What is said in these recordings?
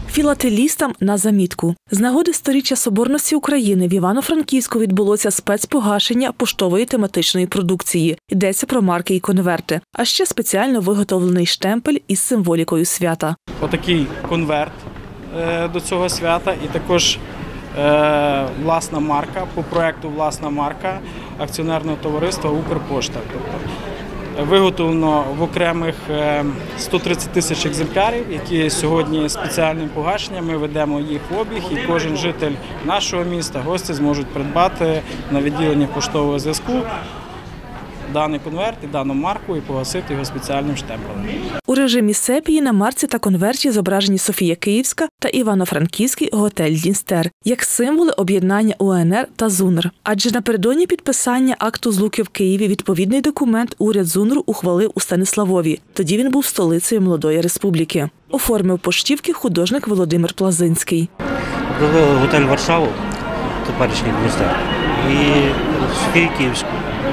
Філателістам на замітку. З нагоди сторіччя Соборності України в Івано-Франківську відбулося спецпогашення поштової тематичної продукції. Йдеться про марки і конверти, а ще спеціально виготовлений штемпель із символікою свята. Отакий конверт до цього свята і також власна марка, по проєкту власна марка акціонерного товариства «Укрпошта». Виготовлено в окремих 130 тисяч екземплярів, які сьогодні спеціальним погашенням ми ведемо їх в обіг, і кожен житель нашого міста, гості зможуть придбати на відділенні поштового зв'язку даний конверт і дану марку і погасити його спеціальним штемпелем. У режимі сепії на марці та конверті зображені Софія Київська та Івано-Франківський готель «Дністер» як символи об'єднання УНР та ЗУНР. Адже напередодні підписання акту злуки в Києві відповідний документ уряд ЗУНРу ухвалив у Станиславові. Тоді він був столицею молодої республіки. Оформив поштівки художник Володимир Плазинський. Готель «Варшаву», теперішній «Дністер», і Софію Київську.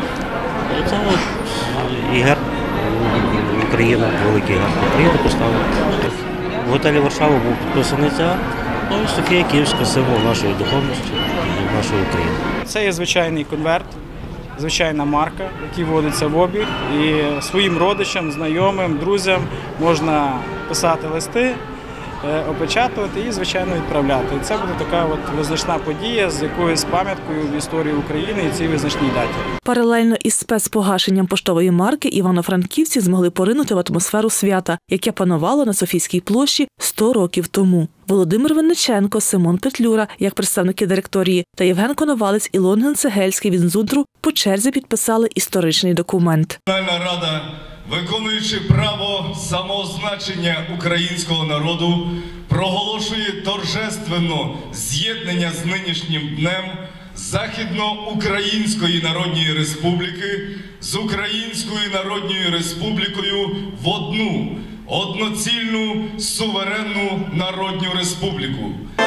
Це і герб України, великий герб України поставив. В готелі «Варшава» був підписаний цей акт, і Софія Київська – символ нашої духовності і нашої України. Це є звичайний конверт, звичайна марка, який вводиться в обіг, і своїм родичам, знайомим, друзям можна писати листи, опечатувати і, звичайно, відправляти. І це буде така от визначна подія з якоюсь пам'яткою в історії України і цій визначній даті. Паралельно із спецпогашенням поштової марки івано-франківці змогли поринути в атмосферу свята, яке панувало на Софійській площі 100 років тому. Володимир Винниченко, Симон Петлюра, як представники директорії, та Євген Коновалець і Лонген Цегельський від ЗУНРу по черзі підписали історичний документ. Національна рада, виконуючи право самоозначення українського народу, проголошує торжественно з'єднання з нинішнім днем Західноукраїнської Народної Республіки з Українською Народною Республікою в одну, одноцільну, суверенну народну республіку.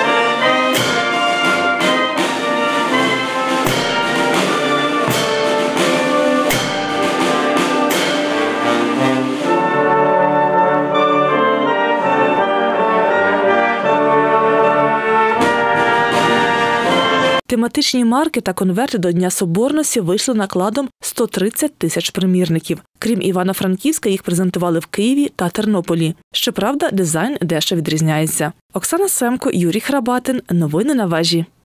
Тематичні марки та конверти до Дня Соборності вийшли накладом 130 тисяч примірників. Крім Івано-Франківська, їх презентували в Києві та Тернополі. Щоправда, дизайн дещо відрізняється. Оксана Семко, Юрій Храбатин. Новини на Вежі.